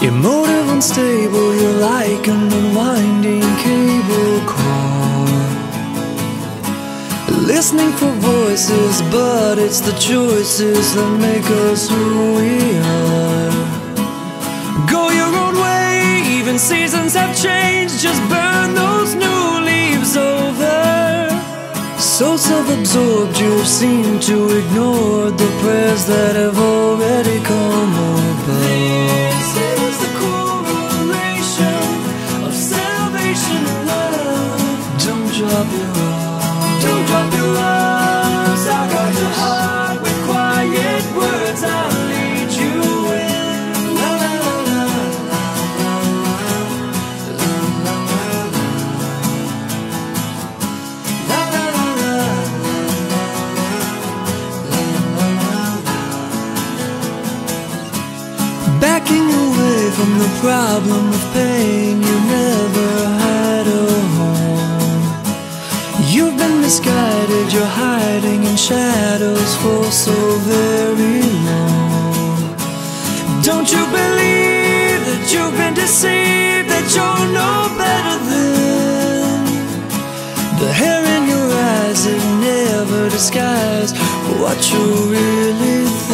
Emotive, unstable, you're like an unwinding cable car, listening for voices, but it's the choices that make us who we are. Go your own way, even seasons have changed, just burn those new leaves over. So self-absorbed you've seemed to ignore the prayers that have already come about. This is the correlation of salvation and love. Don't drop your arms, don't drop your arms. I got your heart with quiet words, I'll lead you in. La la la la la la la la la la la la. Backing away from the problem of pain, you never had a home. You've been misguided, you're hiding in shadows for so very long. Don't you believe that you've been deceived, that you're no better than the hair in your eyes? It never disguised what you really think.